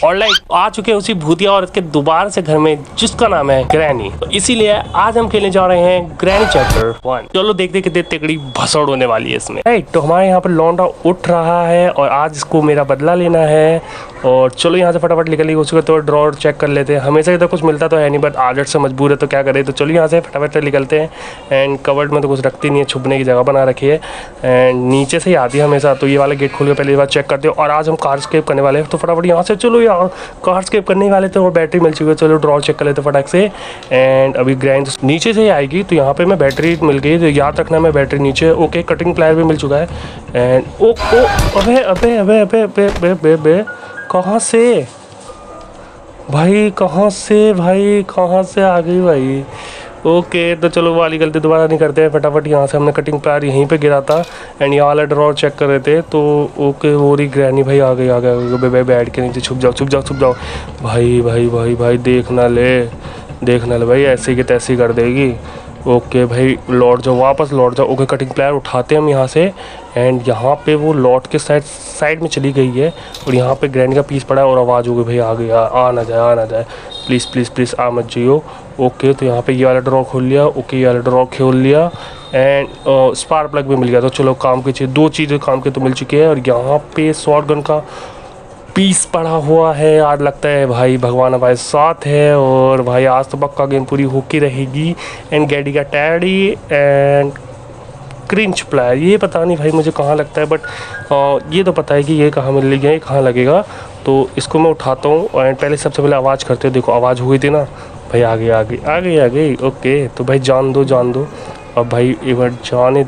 और लाइक आ चुके हैं उसी भूतिया औरत के दोबारा से घर में जिसका नाम है ग्रैनी। तो इसीलिए आज हम खेलने जा रहे हैं ग्रैनी चैप्टर 1। चलो देखते कितने तगड़ी भसड़ होने वाली है इसमें। राइट, तो हमारे यहाँ पर लौंडा उठ रहा है और आज इसको मेरा बदला लेना है। और चलो यहाँ से फटाफट निकल उसको तो ड्रॉर चेक कर लेते हैं। हमेशा इधर कुछ मिलता तो है नहीं, बट आदत से मजबूर है तो क्या करें। तो चलो यहाँ से फटाफट निकलते हैं। एंड कवर्ड में तो कुछ रखती नहीं है, छुपने की जगह बना रखी है एंड नीचे से ही आती है हमेशा। तो ये वाला गेट खोल के पहले बार चेक करते हो। और आज हम कार स्केप करने वाले हैं तो फटाफट यहाँ से चलो यार, कार स्केप करने वाले थे और बैटरी मिल चुकी है। चलो ड्रॉर चेक कर लेते फटाक से। एंड अभी ग्रैंड नीचे से ही आएगी तो यहाँ पे मैं बैटरी मिल गई, तो याद रखना मैं बैटरी नीचे। ओके, कटिंग प्लायर भी मिल चुका है। एंड ओ अबे अबे अबे अबे अबे अबे अबे कहाँ से भाई, कहाँ से भाई, कहाँ से आ गई भाई। ओके, तो चलो वाली गलती दोबारा नहीं करते हैं। फटाफट यहाँ से हमने कटिंग प्लायर यहीं पे गिरा था एंड यहाँ वाला ड्रॉर चेक कर रहे थे। तो ओके, वो रही ग्रैनी भाई आ गई। बैठ के नीचे छुप जाओ छुप जाओ छुप जाओ। भाई भाई भाई भाई देख ना ले भाई, ऐसी की तैसी कर देगी। ओके भाई लौट जाओ, वापस लौट जाओ। ओके, कटिंग प्लायर उठाते हैं हम यहाँ से। एंड यहाँ पे वो लौट के साइड में चली गई है और यहाँ पे ग्रैनी का पीस पड़ा है और आवाज़ हो गई भाई आ गई, आ ना जाए प्लीज़ प्लीज़ प्लीज़ आ मत जाइयो। ओके, तो यहाँ पे ये वाला ड्रॉर खोल लिया। ओके, ये वाला ड्रॉर खोल लिया एंड स्पार्क प्लग भी मिल गया। तो चलो काम की चीज़, दो चीज़ें काम के तो मिल चुकी है। और यहाँ पे शॉर्ट गन का पीस पड़ा हुआ है। आज लगता है भाई भगवान हमारे साथ है और भाई आज तो पक्का गेम पूरी होके रहेगी। एंड गैडी का टैडी एंड क्रिंच प्लायर, ये पता नहीं भाई मुझे कहाँ लगता है, बट ये तो पता है कि ये कहाँ मिल गया, कहाँ लगेगा। तो इसको मैं उठाता हूँ एंड पहले सबसे पहले आवाज़ करते हो। देखो आवाज़ हुई थी ना भाई, आ गई। ओके, तो भाई जान दो अब भाई एक बार जाने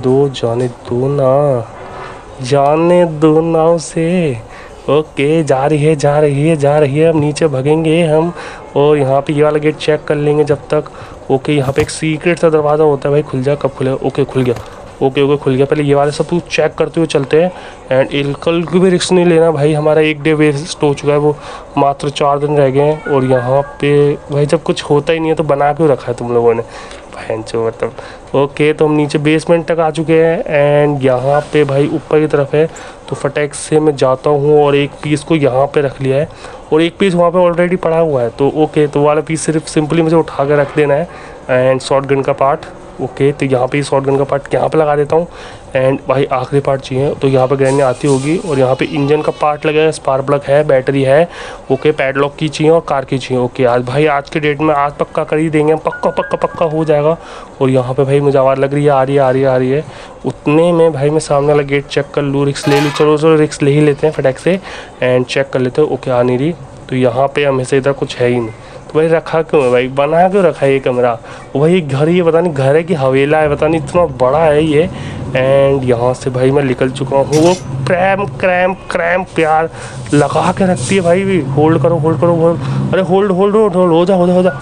दो ना उसे। ओके, जा रही है। अब नीचे भगेंगे हम और यहाँ पे ये वाला गेट चेक कर लेंगे जब तक। ओके, यहाँ पे एक सीक्रेट सा दरवाज़ा होता है भाई, खुल जा, कब खुलेगा। ओके खुल गया। ओके खुल गया। पहले ये वाले सब कुछ चेक करते हुए चलते हैं। एंड कल की भी रिस्क नहीं लेना भाई, हमारा एक डे वेस्ट हो चुका है, वो मात्र 4 दिन रह गए हैं। और यहाँ पे भाई जब कुछ होता ही नहीं है तो बना क्यों रखा है तुम लोगों ने, भैंचो मतलब। ओके, तो हम नीचे बेसमेंट तक आ चुके हैं एंड यहाँ पे भाई ऊपर की तरफ है। तो फटाक से मैं जाता हूँ और एक पीस को यहाँ पे रख लिया है और एक पीस वहाँ पे ऑलरेडी पड़ा हुआ है। तो ओके, तो वाला पीस सिर्फ सिंपली मुझे उठा कर रख देना है। एंड शॉर्ट गन का पार्ट, ओके, तो यहाँ पे शॉर्ट गन का पार्ट यहाँ पे लगा देता हूँ। एंड भाई आखिरी पार्ट चाहिए तो यहाँ पे ग्रैनी आती होगी। और यहाँ पे इंजन का पार्ट लगेगा, स्पार्क प्लग है, बैटरी है। ओके, पैडलॉक की चाहिए और कार की चाहिए। ओके, आज के डेट में आज पक्का कर ही देंगे, पक्का हो जाएगा। और यहाँ पे भाई मुझे आवाज़ लग रही है, आ रही है। उतने में भाई मैं सामने वाला गेट चेक कर लूँ, रिक्स ले लूँ। चलो रिक्स ले ही लेते हैं फटाक से एंड चेक कर लेते हैं। ओके, आ नहीं रही। तो यहाँ पे हमेशा इधर कुछ है ही नहीं। भाई रखा क्यों है भाई, बना क्यों रखा है ये कमरा। वही घर, ये पता नहीं घर है कि हवेला है, पता नहीं, इतना बड़ा है ये। एंड यहाँ से भाई मैं निकल चुका हूँ। वो क्रैम्प प्यार लगा के रखती है भाई। भी होल्ड करो अरे होल्ड हो जा।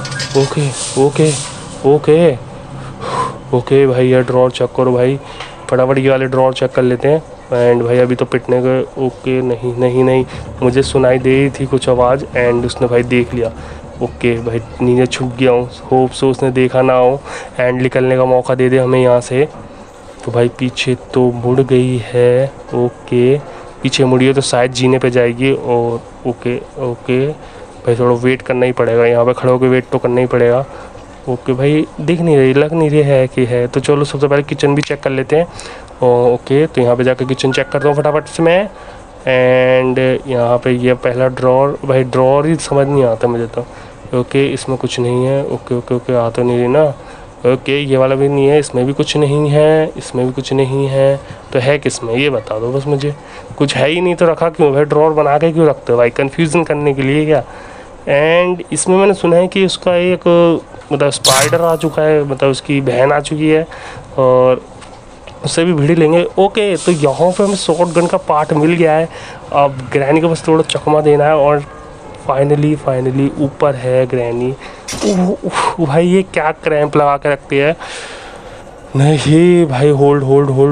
ओके भाई, ये ड्रॉर चेक करो भाई, फटाफट ये वाले ड्रॉर चेक कर लेते हैं। एंड भाई अभी तो पिटने गए। ओके, नहीं मुझे सुनाई दे रही थी कुछ आवाज़ एंड उसने भाई देख लिया। ओके भाई नीचे छुप गया हूँ, होप सो उसने देखा ना हो एंड निकलने का मौका दे दे हमें यहाँ से। तो भाई पीछे तो मुड़ गई है। ओके, पीछे मुड़ी है तो शायद जीने पे जाएगी। और ओके भाई थोड़ा वेट करना ही पड़ेगा, यहाँ पे खड़े होकर वेट तो करना ही पड़ेगा। ओके भाई दिख नहीं रही, लग नहीं रही है कि है। तो चलो सबसे पहले किचन भी चेक कर लेते हैं। ओके, तो यहाँ पे जाकर किचन चेक करता हूँ फटाफट से मैं। एंड यहाँ पे ये पहला ड्रॉर, भाई ड्रॉर ही समझ नहीं आता मुझे तो। ओके, इसमें कुछ नहीं है। ओके आ तो नहीं रही ना। ओके, ये वाला भी नहीं है, इसमें भी कुछ नहीं है। तो है किसमें ये बता दो बस मुझे। कुछ है ही नहीं तो रखा क्यों भाई, ड्रॉर बना के क्यों रखते हो भाई, कन्फ्यूज़न करने के लिए क्या। एंड इसमें मैंने सुना है कि उसका एक मतलब स्पाइडर आ चुका है, मतलब उसकी बहन आ चुकी है और उससे भी भिड़ी लेंगे। ओके, तो यहाँ पे हमें शॉर्ट गन का पार्ट मिल गया है। अब ग्रैनी को बस थोड़ा चकमा देना है और फाइनली ऊपर है ग्रैनी। भाई ये क्या क्रैम्प लगा के रखती है। नहीं भाई, होल्ड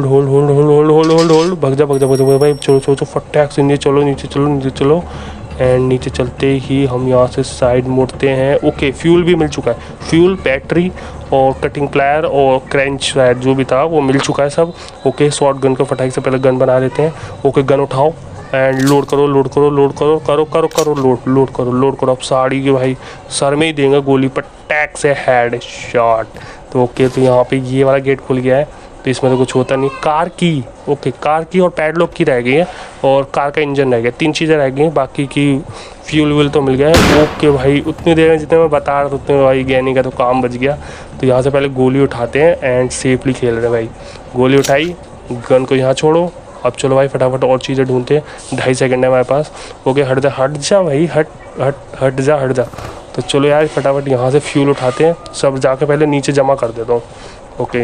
भग जा भाई। चलो फटाक से नीचे चलो। एंड नीचे चलते ही हम यहाँ से साइड मुड़ते हैं। ओके, फ्यूल भी मिल चुका है, फ्यूल, बैटरी और कटिंग प्लायर और क्रंच शायद जो भी था वो मिल चुका है सब। ओके, शॉर्ट गन का फटाक से पहले गन बना लेते हैं। ओके, गन उठाओ एंड लोड करो लोड करो लोड करो करो करो करो लोड लोड करो लोड करो। अब साड़ी के भाई सर में ही देंगे गोली पर टैक से हेड शॉट। तो ओके, तो यहाँ पे ये वाला गेट खुल गया है, तो इसमें तो कुछ होता नहीं। कार की ओके, कार की और पैडलॉक की रह गई है, और कार का इंजन रह गया, 3 चीज़ें रह गई हैं। बाकी की फ्यूल व्यूल तो मिल गया है। ओके भाई, उतनी देर में जितने मैं बता रहा था उतने में भाई गैनी का तो काम बच गया। तो यहाँ से पहले गोली उठाते हैं एंड सेफली खेल रहे हैं भाई। गोली उठाई, गन को यहाँ छोड़ो। अब चलो भाई फटाफट और चीज़ें ढूंढते हैं, 2.5 सेकंड है हमारे पास। ओके, हट जा भाई, हट जा। तो चलो यार फटाफट यहाँ से फ्यूल उठाते हैं, सब जाके पहले नीचे जमा कर देता हूँ। ओके,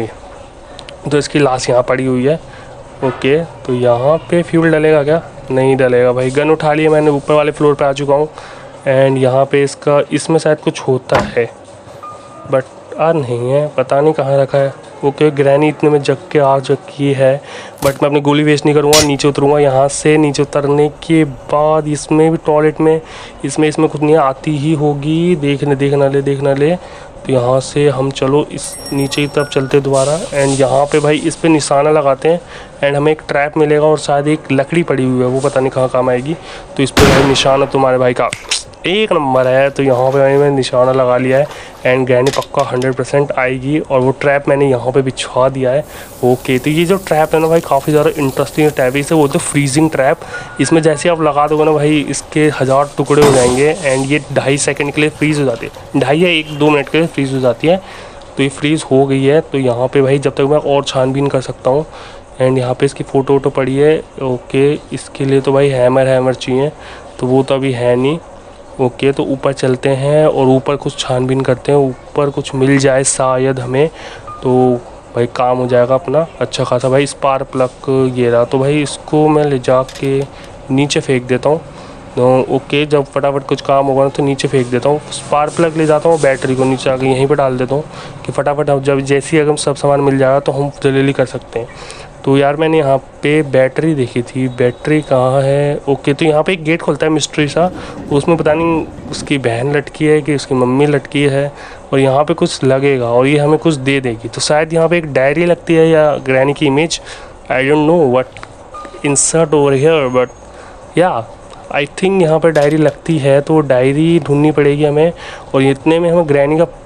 तो इसकी लाश यहाँ पड़ी हुई है। ओके, तो यहाँ पे फ्यूल डलेगा क्या? नहीं डलेगा भाई। गन उठा लिया मैंने, ऊपर वाले फ्लोर पे आ चुका हूँ। एंड यहाँ पे इसमें शायद कुछ होता है, बट नहीं है, पता नहीं कहाँ रखा है। ओके, ग्रैनी इतने में जग के आ चुकी है, बट मैं अपनी गोली वेस्ट नहीं करूँगा। नीचे उतरूँगा, यहाँ से नीचे उतरने के बाद इसमें भी टॉयलेट में इसमें कुछ नहीं आती ही होगी। देखना ले। तो यहाँ से हम चलो इस नीचे की तरफ चलते दोबारा, एंड यहाँ पे भाई इस पे निशाना लगाते हैं, एंड हमें एक ट्रैप मिलेगा और शायद एक लकड़ी पड़ी हुई है, वो पता नहीं कहाँ काम आएगी। तो इस पर भाई निशाना तुम्हारे भाई का 1 नंबर है। तो यहाँ पे मैंने निशाना लगा लिया है, एंड ग्रैनी पक्का 100% आएगी, और वो ट्रैप मैंने यहाँ पे बिछा दिया है। ओके, तो ये जो ट्रैप है ना भाई, काफ़ी ज़्यादा इंटरेस्टिंग ट्रैप है। इसे बोलते हैं फ्रीजिंग ट्रैप। इसमें जैसे आप लगा दोगे ना भाई, इसके 1000 टुकड़े हो जाएंगे, एंड ये 2.5 सेकंड के लिए फ्रीज़ हो जाती है, 2.5 या 1-2 मिनट के लिए फ्रीज़ हो जाती है। तो ये फ्रीज़ हो गई है। तो यहाँ पर भाई जब तक मैं और छानबीन कर सकता हूँ। एंड यहाँ पे इसकी फ़ोटो वोटो पड़ी है। ओके, इसके लिए तो भाई हैमर चाहिए, तो वो तो अभी है नहीं। ओके, तो ऊपर चलते हैं और ऊपर कुछ छानबीन करते हैं, ऊपर कुछ मिल जाए शायद हमें, तो भाई काम हो जाएगा अपना अच्छा खासा। भाई स्पार्क प्लग ये रहा, तो भाई इसको मैं ले जा के नीचे फेंक देता हूँ। तो ओके, जब फटाफट कुछ काम होगा ना तो नीचे फेंक देता हूँ। स्पार्क प्लग ले जाता हूँ, बैटरी को नीचे आके यहीं पर डाल देता हूँ कि फटाफट हम जब जैसे ही अगर सब सामान मिल जाएगा तो हम डिलीवरी कर सकते हैं। तो यार मैंने यहाँ पे बैटरी देखी थी, बैटरी कहाँ है? ओके, तो यहाँ पे एक गेट खुलता है मिस्ट्री सा, उसमें पता नहीं उसकी बहन लटकी है कि उसकी मम्मी लटकी है, और यहाँ पे कुछ लगेगा और ये हमें कुछ दे देगी। तो शायद यहाँ पे एक डायरी लगती है या ग्रैनी की image, I don't know what insert over here, but yeah I think यहाँ पर डायरी लगती है। तो डायरी ढूंढनी पड़ेगी हमें, और इतने में हमें ग्रैनी का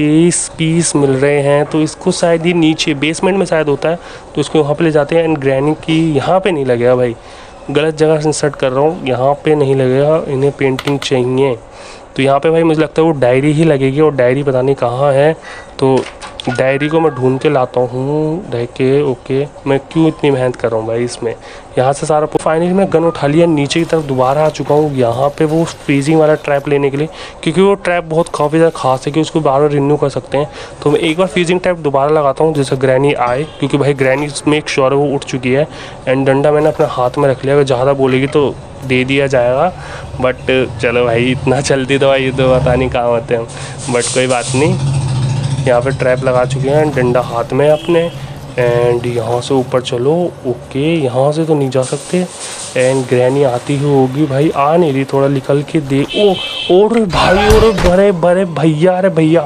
पीस मिल रहे हैं। तो इसको शायद ये नीचे बेसमेंट में शायद होता है, तो इसको वहाँ पे ले जाते हैं। एंड ग्रैनी की यहाँ पे नहीं लगेगा भाई, गलत जगह से इंसर्ट कर रहा हूँ, यहाँ पे नहीं लगेगा, इन्हें पेंटिंग चाहिए। तो यहाँ पे भाई मुझे लगता है वो डायरी ही लगेगी, और डायरी पता नहीं कहाँ है। तो डायरी को मैं ढूंढ के लाता हूँ रह के। ओके, मैं क्यों इतनी मेहनत कर रहा हूँ भाई इसमें। यहाँ से सारा फाइनली मैं गन उठा लिया, नीचे की तरफ दोबारा आ चुका हूँ यहाँ पे वो फ्रीजिंग वाला ट्रैप लेने के लिए, क्योंकि वो ट्रैप बहुत काफ़ी ज़्यादा खास है कि उसको बार बार रिन्यू कर सकते हैं। तो मैं एक बार फ्रीजिंग ट्रैप दोबारा लगाता हूँ जैसे ग्रैनी आए, क्योंकि भाई ग्रैनी में एक श्योर है वो उठ चुकी है। एंड डंडा मैंने अपने हाथ में रख लिया, अगर ज़्यादा बोलेगी तो दे दिया जाएगा, बट चलो भाई इतना चलती तो भाई ये तो पता नहीं कहाँ होते हम, बट कोई बात नहीं। यहाँ पे ट्रैप लगा चुके हैं, डंडा हाथ में अपने, एंड यहाँ से ऊपर चलो। ओके, यहाँ से तो नहीं जा सकते, एंड ग्रैनी आती ही होगी भाई, आ नहीं रही, थोड़ा निकल के दे। और भाई और बड़े भैया, अरे भैया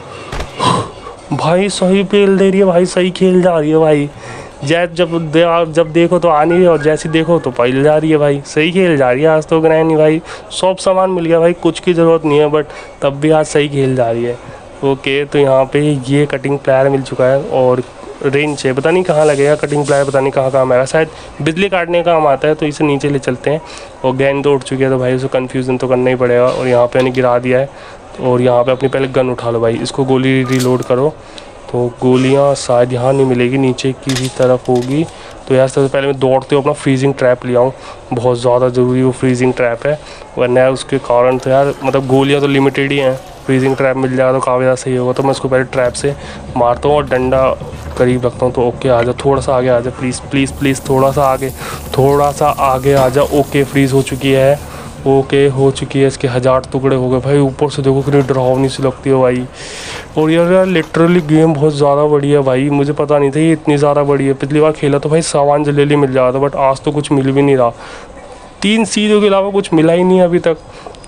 भाई सही पेल दे रही है भाई, सही खेल जा रही है भाई। जब देखो तो आ नहीं रही, और जैसी देखो तो पैल जा रही है भाई, सही खेल जा रही है आज तो ग्रैनी भाई। सब सामान मिल गया भाई, कुछ की ज़रूरत नहीं है, बट तब भी आज सही खेल जा रही है। ओके, तो यहाँ पे ये कटिंग प्लायर मिल चुका है, और रेंच है, पता नहीं कहाँ लगेगा कटिंग प्लायर, पता नहीं कहाँ काम आएगा, शायद बिजली काटने का काम आता है। तो इसे नीचे ले चलते हैं, और ग्रैनी तो उठ चुकी है, तो भाई उसे कन्फ्यूज़न तो करना ही पड़ेगा। और यहाँ पे मैंने गिरा दिया है, और यहाँ पे अपनी पहले गन उठा लो भाई, इसको गोली रिलोड करो। तो गोलियाँ शायद यहाँ नहीं मिलेगी, नीचे की ही तरफ होगी। तो यार सबसे पहले मैं दौड़ते हुए अपना फ्रीजिंग ट्रैप ले आऊँ, बहुत ज़्यादा ज़रूरी वो फ्रीजिंग ट्रैप है, वरना उसके कारण तो यार मतलब गोलियाँ तो लिमिटेड ही हैं, फ्रीजिंग ट्रैप मिल जाएगा तो काफ़ी ज़्यादा सही होगा। तो मैं उसको पहले ट्रैप से मारता हूँ और डंडा करीब रखता हूँ। तो ओके आ जाओ, थोड़ा सा आगे आ जाओ प्लीज़ प्लीज़ प्लीज़, थोड़ा सा आगे आ जाओ। ओके, फ्रीज़ हो चुकी है, ओके हो चुकी है, इसके 1000 टुकड़े हो गए भाई। ऊपर से देखो कितनी डरावनी सी लगती है भाई। और यार लिटरली गेम बहुत ज़्यादा बड़ी है भाई, मुझे पता नहीं था ये इतनी ज़्यादा बड़ी है। पिछली बार खेला तो भाई सामान जल्दी मिल जाता था, बट आज तो कुछ मिल भी नहीं रहा, 3 चीज़ों के अलावा कुछ मिला ही नहीं अभी तक।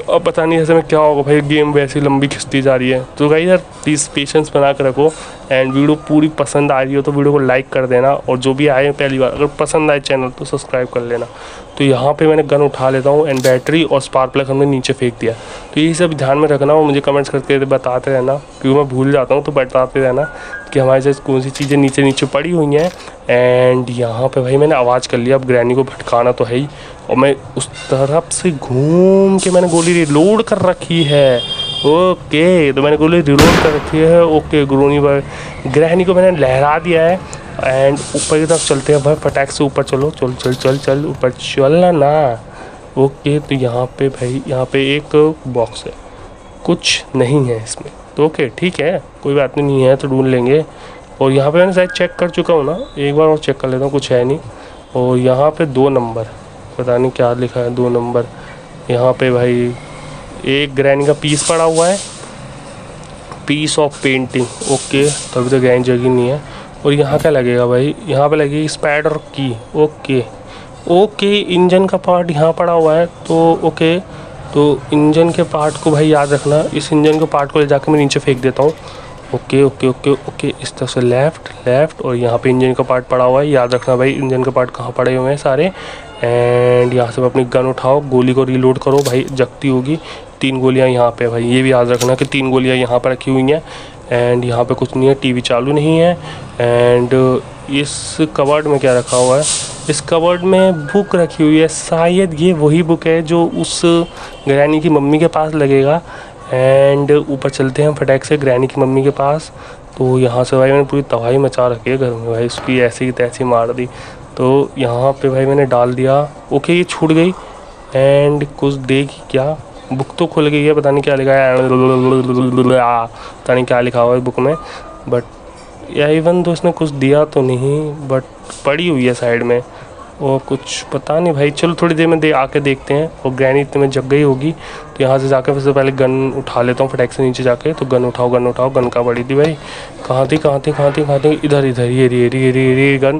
अब पता नहीं ऐसे में क्या होगा भाई, गेम वैसे लंबी खिंचती जा रही है। तो गाइस यार प्लीज़ पेशेंस बना कर रखो, एंड वीडियो पूरी पसंद आ रही हो तो वीडियो को लाइक कर देना, और जो भी आए पहली बार अगर पसंद आए चैनल तो सब्सक्राइब कर लेना। तो यहाँ पे मैंने गन उठा लेता हूँ, एंड बैटरी और स्पार्क प्लग हमने नीचे फेंक दिया। तो यही सब ध्यान में रखना, और मुझे कमेंट्स करके बताते रहना, क्योंकि मैं भूल जाता हूँ, तो बताते रहना कि हमारे साथ कौन सी चीज़ें नीचे नीचे पड़ी हुई हैं। एंड यहाँ पे भाई मैंने आवाज़ कर लिया, अब ग्रैनी को भटकाना तो है ही, और मैं उस तरफ से घूम के मैंने गोली रिलोड कर रखी है। ओके, तो मैंने गोली रिलोड कर रखी है। ओके, ग्रैनी को मैंने लहरा दिया है, एंड ऊपर की तरफ चलते हैं भाई, फटाक से ऊपर चलो, चल चल चल चल ऊपर चलना ना। ओके, तो यहाँ पे भाई यहाँ पे एक बॉक्स है, कुछ नहीं है इसमें, तो ओके ठीक है, कोई बात नहीं है तो ढूंढ लेंगे। और यहाँ पे मैंने शायद चेक कर चुका हूँ ना, एक बार और चेक कर लेता हूँ, कुछ है नहीं। और यहाँ पे 2 नंबर, पता नहीं क्या लिखा है, 2 नंबर। यहाँ पे भाई एक ग्रैनी का पीस पड़ा हुआ है, पीस ऑफ पेंटिंग। ओके, तो अभी तो ग्रैनी जगह नहीं है। और यहाँ क्या लगेगा भाई, यहाँ पे लगेगी स्पाइडर की। ओके ओके, इंजन का पार्ट यहाँ पड़ा हुआ है, तो ओके, तो इंजन के पार्ट को भाई याद रखना, इस इंजन के पार्ट को ले जाकर मैं नीचे फेंक देता हूँ। ओके ओके ओके ओके, इस तरह से लेफ़्ट, और यहाँ पे इंजन का पार्ट पड़ा हुआ है, याद रखना भाई इंजन का पार्ट कहाँ पड़े हुए हैं सारे। एंड यहाँ से अपनी गन उठाओ, गोली को रीलोड करो भाई, जगती होगी। 3 गोलियाँ यहाँ पे भाई, ये भी याद रखना कि 3 गोलियाँ यहाँ पर रखी हुई हैं। एंड यहाँ पे कुछ नहीं है, टीवी चालू नहीं है। एंड इस कवर्ड में क्या रखा हुआ है, इस कवर्ड में बुक रखी हुई है, शायद ये वही बुक है जो उस ग्रैनी की मम्मी के पास लगेगा। एंड ऊपर चलते हैं फटाक से ग्रैनी की मम्मी के पास। तो यहाँ से भाई मैंने पूरी तबाही मचा रखी है घर में भाई, उसकी ऐसी की तैसी मार दी। तो यहाँ पे भाई मैंने डाल दिया। ओके, ये छूट गई, एंड कुछ देगी क्या, बुक तो खुल गई है, पता नहीं क्या लिखा है, पता नहीं क्या लिखा हुआ है बुक में, बट या इवन तो इसने कुछ दिया तो नहीं, बट पड़ी हुई है साइड में, और कुछ पता नहीं भाई। चलो थोड़ी देर में आके देखते हैं। और ग्रैनी इतने में जग गई होगी, तो यहाँ से जाकर सबसे पहले गन उठा लेता हूँ फटाक से नीचे जाके। तो गन उठाओ, गन कहाँ पड़ी थी भाई, कहाँ थी, इधर ये गन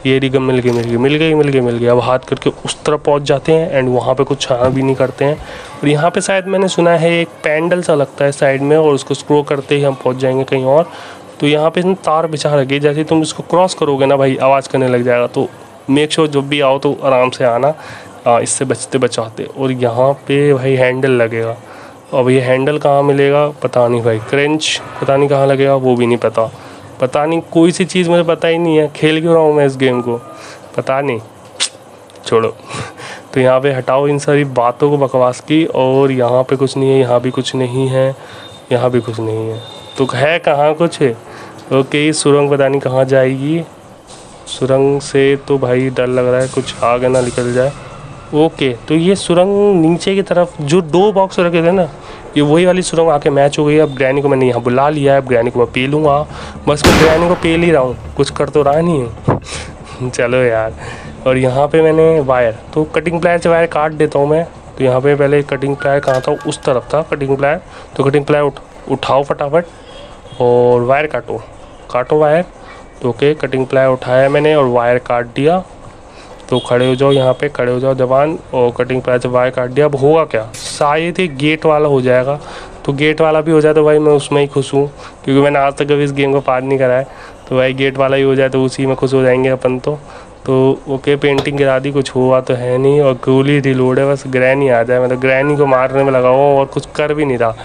मिल गई। अब हाथ करके उस तरफ पहुँच जाते हैं, एंड वहाँ पे कुछ छाना भी नहीं करते हैं। और यहाँ पे शायद मैंने सुना है एक पैंडल सा लगता है साइड में, और उसको स्क्रो करते ही हम पहुँच जाएंगे कहीं और। तो यहाँ पे इसने तार बिछा रखी है, जैसे तुम इसको क्रॉस करोगे ना भाई आवाज़ करने लग जाएगा। तो मेक श्योर जब भी आओ तो आराम से आना, इससे बचते बचाते। और यहाँ पे भाई हैंडल लगेगा, अब ये हैंडल कहाँ मिलेगा पता नहीं भाई, क्रेंच पता नहीं कहाँ लगेगा, वो भी नहीं पता नहीं, कोई सी चीज़ मुझे पता ही नहीं है, खेल क्यों रहा हूँ मैं इस गेम को, पता नहीं, छोड़ो। तो यहाँ पे हटाओ इन सारी बातों को, बकवास की। और यहाँ पे कुछ नहीं है, यहाँ भी कुछ नहीं है, यहाँ भी कुछ नहीं है, तो है कहाँ कुछ है। ओके, सुरंग पता नहीं कहाँ जाएगी, सुरंग से तो भाई डर लग रहा है कुछ आगे ना निकल जाए। ओके, तो ये सुरंग नीचे की तरफ जो 2 बॉक्स रखे थे ना, ये वही वाली सुरंग आके मैच हो गई है। अब ग्रैनी को मैंने यहाँ बुला लिया है, अब ग्रैनी को मैं पेलूँगा, बस मैं ग्रैनी को पेल ही रहा हूँ, कुछ कर तो रहा नहीं हूँ। चलो यार। और यहाँ पे मैंने वायर, तो कटिंग प्लायर से वायर काट देता हूँ मैं। तो यहाँ पे पहले कटिंग प्लायर कहाँ था, उस तरफ था कटिंग प्लायर। तो कटिंग प्लायर उठाओ फटाफट, और वायर काटो वायर। तो ओके, कटिंग प्लायर उठाया मैंने और वायर काट दिया। तो खड़े हो जाओ, यहाँ पे खड़े हो जाओ जवान, और कटिंग प्लायर से वायर काट दिया। अब होगा क्या, शायद ये गेट वाला हो जाएगा। तो गेट वाला भी हो जाए तो भाई मैं उसमें ही खुश हूँ, क्योंकि मैंने आज तक कभी इस गेम को पार नहीं करा है। तो भाई गेट वाला ही हो जाए तो उसी में खुश हो जाएंगे अपन। तो ओके, पेंटिंग गिरा दी, कुछ हुआ तो है नहीं, और गोली रिलोड है, बस ग्रैनी आ जाए। मैं तो ग्रैनी को मारने में लगा हुआ और कुछ कर भी नहीं रहा।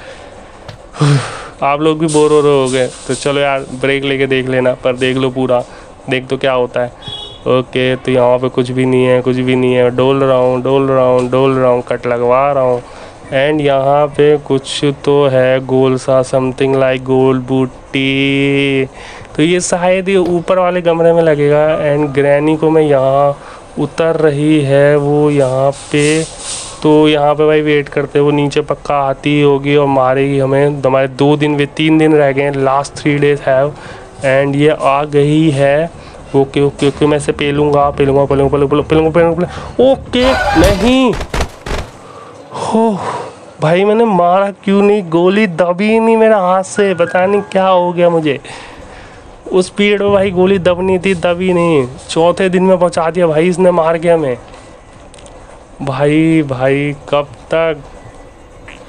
आप लोग भी बोर हो रहे हो गए, तो चलो यार ब्रेक लेके देख लेना, पर देख लो पूरा, देख तो क्या होता है। ओके, तो यहाँ पे कुछ भी नहीं है, डोल रहा हूँ, कट लगवा रहा हूँ। एंड यहाँ पे कुछ तो है गोल सा, समथिंग लाइक गोल बूटी। तो ये शायद ये ऊपर वाले कमरे में लगेगा। एंड ग्रैनी को मैं यहाँ उतर रही है वो यहाँ पे, तो यहाँ पे भाई वेट करते, वो नीचे पक्का आती होगी और मारेगी हमें। हमारे 3 दिन रह गए हैं, लास्ट 3 days हैव, एंड ये आ गई है। ओके, मैं इसे पेलूँगा। ओके, नहीं हो भाई, मैंने मारा क्यों नहीं, गोली दबी नहीं मेरा हाथ से, पता नहीं क्या हो गया मुझे। उस पीरियड में भाई गोली दबनी थी, दबी नहीं। 4थे दिन में पहुंचा दिया भाई इसने, मार गया मैं भाई कब तक।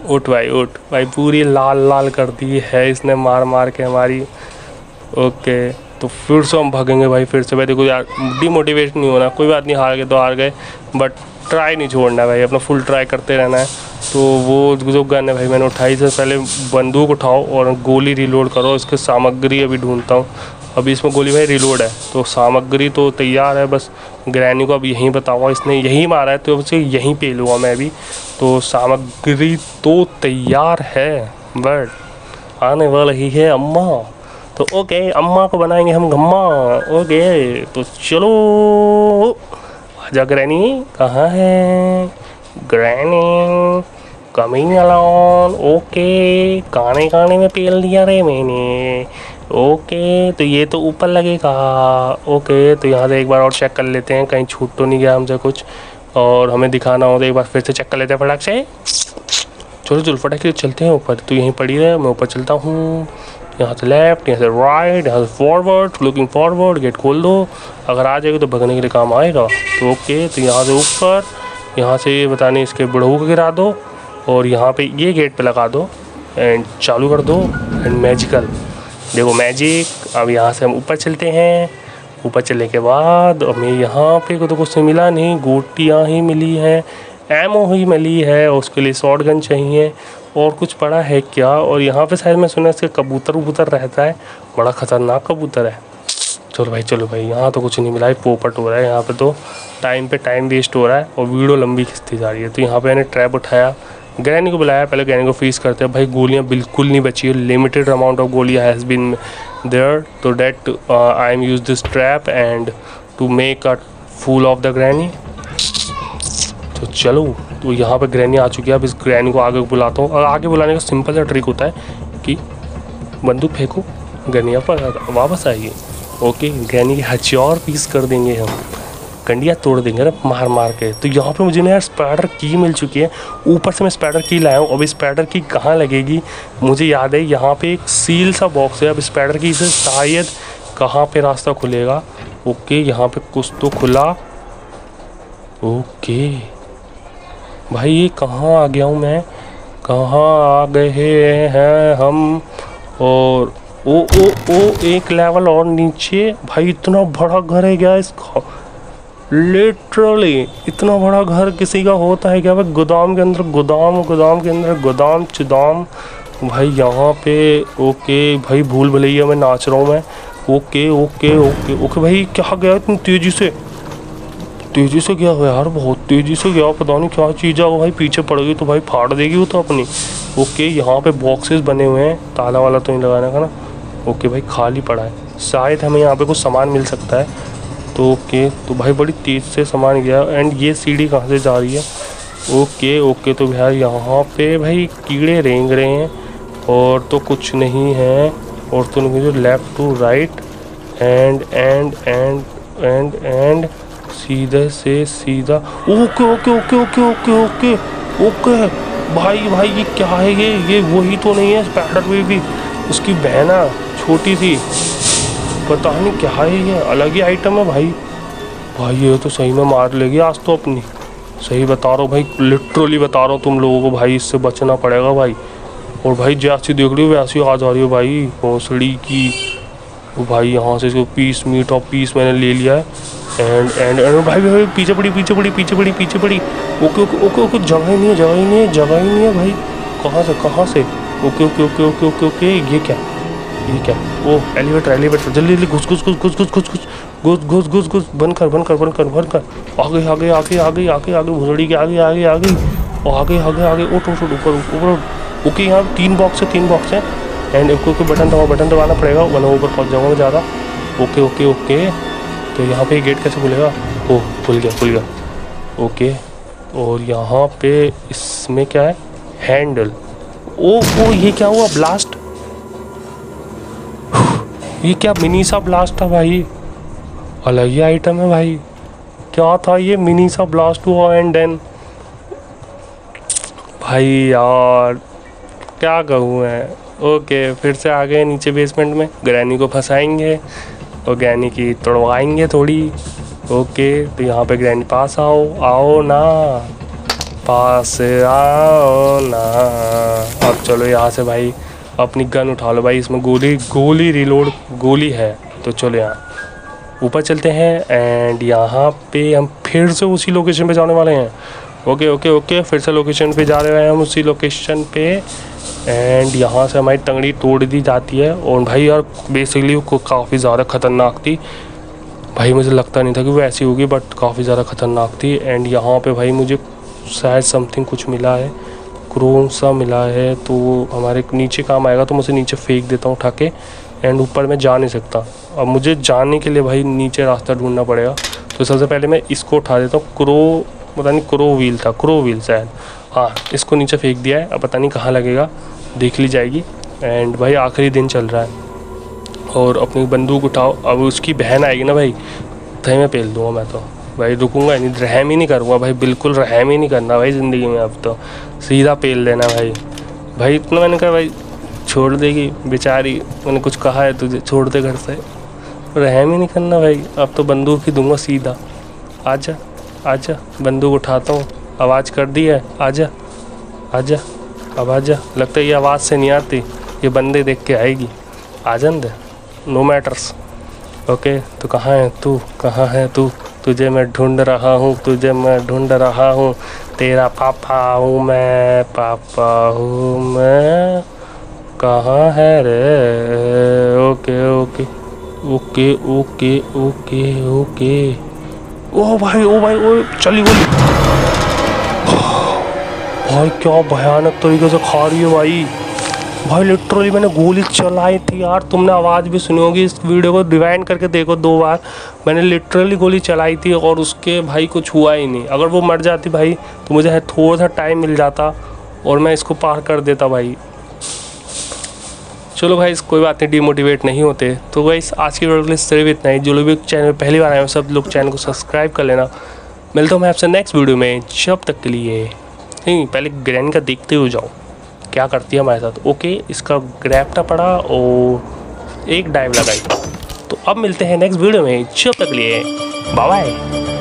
उठ भाई पूरी लाल लाल कर दी है इसने मार मार के हमारी। ओके तो फिर से हम भागेंगे भाई, फिर से भाई। देखो यार डिमोटिवेट नहीं होना, कोई बात नहीं, हार गए तो हार गए, बट ट्राई नहीं छोड़ना है भाई, अपना फुल ट्राई करते रहना है। तो वो जो गन है भाई मैंने उठाई, से पहले बंदूक उठाओ और गोली रिलोड करो। इसकी सामग्री अभी ढूंढता हूँ। अभी इसमें गोली भाई रिलोड है, तो सामग्री तो तैयार है, बस ग्रैनी को अब यहीं बताऊँगा, इसने यहीं मारा है तो उसे यहीं पे लूँगा मैं भी। तो सामग्री तो तैयार है, बट आने वाला ही है अम्मा। तो ओके अम्मा को बनाएंगे हम गम्मा। ओके तो चलो, आजा ग्रैनी, कहाँ है ग्रैनी, कमिंग अलोन। ओके काने काने में पेल दिया रे मैंने। ओके तो ये तो ऊपर लगेगा। ओके तो यहाँ से एक बार और चेक कर लेते हैं, कहीं छूट तो नहीं गया हमसे कुछ, और हमें दिखाना हो तो एक बार फिर से चेक कर लेते हैं फटाक से। चलो चलो फटाक से चलते हैं ऊपर। तो यहीं पड़ी है, मैं ऊपर चलता हूँ। यहाँ से लेफ्ट, यहाँ से राइट, यहाँ से फॉरवर्ड, लुकिंग फॉरवर्ड। गेट खोल दो, अगर आ जाएगी तो भगने के लिए काम आएगा। तो ओके तो यहाँ से ऊपर, यहाँ से पता नहीं इसके बुढ़ऊ को गिरा दो, और यहाँ पे ये गेट पे लगा दो एंड चालू कर दो। एंड मैजिकल, देखो मैजिक। अब यहाँ से हम ऊपर चलते हैं। ऊपर चलने के बाद हमें यहाँ पे तो कुछ मिला नहीं, गोटियाँ ही मिली हैं, एमओ ही मिली है, और उसके लिए शॉर्ट गन चाहिए। और कुछ पड़ा है क्या? और यहाँ पे शायद मैं सुना इसके कबूतर वबूतर रहता है, बड़ा ख़तरनाक कबूतर है। चलो भाई यहाँ तो कुछ नहीं मिला है, पोपट हो रहा है यहाँ पे, तो टाइम पे टाइम वेस्ट हो रहा है और वीडियो लंबी खिंचती जा रही है। तो यहाँ पे मैंने ट्रैप उठाया, ग्रैनी को बुलाया, पहले ग्रैनी को फ्रीज करते हैं भाई। गोलियाँ बिल्कुल नहीं बची है, लिमिटेड अमाउंट ऑफ गोलियाँ हैज़ बीन देयर, तो that I am use this trap and to make a fool of the Granny. तो चलो, तो यहाँ पे ग्रैनी आ चुकी है। अब इस ग्रैनी को आगे बुलाता हूँ, और आगे बुलाने का सिंपल सा ट्रिक होता है कि बंदूक फेंको, ग्रैनी वापस आएगी। ओके ग्रैनी के हथियार पीस कर देंगे हम, कंडियाँ तोड़ देंगे ना मार मार के। तो यहाँ पे मुझे ना यार स्पाइडर की मिल चुकी है, ऊपर से मैं स्पाइडर की लाया हूँ। अब स्पाइडर की कहाँ लगेगी मुझे याद है, यहाँ पे एक सील सा बॉक्स है। अब स्पाइडर की से शायद कहाँ पे रास्ता खुलेगा। ओके यहाँ पे कुछ तो खुला। ओके भाई ये कहाँ आ गया हूँ मैं, कहाँ आ गए हैं हम। और ओ ओ ओ एक लेवल और नीचे भाई, इतना बड़ा घर है क्या इसका, लिटरली इतना बड़ा घर किसी का होता है क्या भाई? गोदाम के अंदर गोदाम, गोदाम के अंदर गोदाम चुदाम भाई यहाँ पे। ओके भाई भूल भुलैया मैं नाच रहा हूँ मैं। ओके ओके ओके ओके भाई क्या गया इतनी तेज़ी से गया हो यार, बहुत तेज़ी से गया, पता नहीं क्या चीज़ है वो भाई, पीछे पड़ गई तो भाई फाड़ देगी वो तो अपनी। ओके यहाँ पे बॉक्सेस बने हुए हैं, ताला वाला तो नहीं लगाने का ना। ओके भाई खाली पड़ा है, शायद हमें यहाँ पे कुछ सामान मिल सकता है। तो ओके तो भाई बड़ी तेज़ से सामान गया। एंड ये सीढ़ी कहाँ से जा रही है? ओके ओके तो भाई यहाँ पे भाई कीड़े रेंग रहे हैं, और तो कुछ नहीं है, और तो नहीं, जो left to right and and and and and सीधे से सीधा। Okay okay okay okay okay okay okay भाई ये क्या है? ये वही तो नहीं है स्पाइडर बेबी, उसकी बहना छोटी सी, पता नहीं क्या है, ये अलग ही आइटम है भाई। ये तो सही में मार लेगी आज तो अपनी, सही बता रहा हूँ भाई, लिटरली बता रहा हूँ तुम लोगों को भाई, इससे बचना पड़ेगा भाई। और भाई जैसी देख रही हो वैसी आ जा रही हो भाई भोसड़ी की। भाई यहाँ से इसको पीस मीट और पीस मैंने ले लिया है। एंड भाई पीछे पड़ी। ओके ओके ओके ओके जगह ही नहीं है भाई, कहाँ से? Okay okay okay okay okay okay ये क्या? ओ एलिवेटर जल्दी घुस बंद कर। आगे भुसड़ी के आगे उठ ऊपर। ओके यहाँ 3 बॉक्स है एंड ओके बटन दबाना पड़ेगा वरना ऊपर पहुँच जाऊँगा मैं ज़्यादा। ओके तो यहाँ पे गेट कैसे खुलेगा? ओह खुल गया। ओके और यहाँ पे इसमें क्या है? हैंडल। ओ ये क्या हुआ? ब्लास्ट। ये क्या मिनी सा ब्लास्ट था भाई, अलग ही आइटम है भाई। क्या था ये? मिनी सा ब्लास्ट हुआ एंड देन भाई यार क्या कहूँ मैं। ओके फिर से आ गए नीचे बेसमेंट में, ग्रैनी को फंसाएंगे और ग्रैनी की तोड़वाएंगे थोड़ी। ओके तो यहाँ पे ग्रैनी पास आओ ना, पास आओ ना। चलो यहाँ से भाई अपनी गन उठा लो भाई, इसमें गोली रिलोड गोली है। तो चलो यहाँ ऊपर चलते हैं एंड यहाँ पे हम फिर से उसी लोकेशन पे जाने वाले हैं। ओके ओके ओके, फिर से लोकेशन पे जा रहे हैं हम, उसी लोकेशन पे। एंड यहाँ से हमारी टंगड़ी तोड़ दी जाती है। और भाई यार बेसिकली वो काफ़ी ज़्यादा ख़तरनाक थी भाई, मुझे लगता नहीं था कि वो ऐसी होगी, बट काफ़ी ज़्यादा ख़तरनाक थी। एंड यहाँ पे भाई मुझे शायद समथिंग कुछ मिला है, क्रोम सा मिला है, तो हमारे नीचे काम आएगा। तो मुझे नीचे फेंक देता हूँ उठा के, एंड ऊपर मैं जा नहीं सकता। अब मुझे जाने के लिए भाई नीचे रास्ता ढूंढना पड़ेगा। तो सबसे पहले मैं इसको उठा देता हूँ, पता नहीं क्रो व्हील शायद, हाँ इसको नीचे फेंक दिया है। अब पता नहीं कहाँ लगेगा, देख ली जाएगी। एंड भाई आखिरी दिन चल रहा है और अपनी बंदूक उठाओ। अब उसकी बहन आएगी ना भाई, तभी मैं पेल दूँगा। मैं तो भाई रुकूंगा नहीं, रहम ही नहीं करूँगा भाई, बिल्कुल रहम ही नहीं करना भाई ज़िंदगी में। अब तो सीधा पेल देना भाई। इतना मैंने कहा भाई छोड़ देगी बेचारी, मैंने कुछ कहा है तुझे, छोड़ दे घर से, रहम ही नहीं करना भाई। अब तो बंदूक ही दूंगा सीधा। आजा आजा, बंदूक उठाता हूँ, आवाज़ कर दी है, आजा आजा, अब आजा। लगता है ये आवाज़ से नहीं आती, ये बंदे देख के आएगी। आजन दे, नो मैटर्स। ओके, तो कहाँ है तू, कहाँ है तू? तुझे मैं ढूंढ रहा हूँ, तुझे मैं ढूंढ रहा हूँ, तेरा पापा हूँ मैं, पापा हूँ मैं, कहाँ है रे? Okay okay okay okay okay okay. ओ भाई ओ चली गोली भाई, क्या भयानक तरीके से खा रही है भाई। लिटरली मैंने गोली चलाई थी यार, तुमने आवाज़ भी सुनी होगी। इस वीडियो को रिवाइंड करके देखो 2 बार, मैंने लिटरली गोली चलाई थी और उसके भाई कुछ हुआ ही नहीं। अगर वो मर जाती भाई तो मुझे थोड़ा सा टाइम मिल जाता और मैं इसको पार कर देता भाई। चलो भाई कोई बात नहीं, डिमोटिवेट नहीं होते। तो भाई आज की वीडियो के लिए सिर्फ इतना ही। जो लोग भी चैनल में पहली बार आए हो सब लोग चैनल को सब्सक्राइब कर लेना। मिलता हूँ मैं आपसे नेक्स्ट वीडियो में, जब तक के लिए नहीं, पहले ग्रैनी का देखते हुए जाओ क्या करती है हमारे साथ। ओके, इसका ग्रैप्टा पड़ा और एक डाइव लगाई। तो अब मिलते हैं नेक्स्ट वीडियो में, जब तक के लिए बाय बाय।